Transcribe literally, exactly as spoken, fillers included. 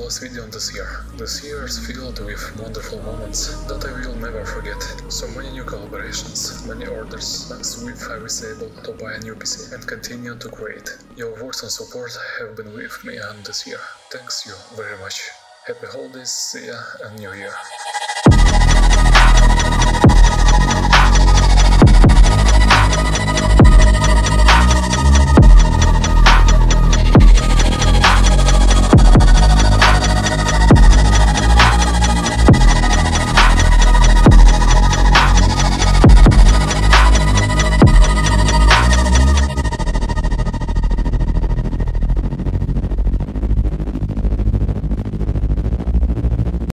last video on this year. This year is filled with wonderful moments that I will never forget. So many new collaborations, many orders, thanks with I was able to buy a new P C and continue to create. Your words and support have been with me on this year. Thanks you very much. Happy holidays, see ya, and New Year.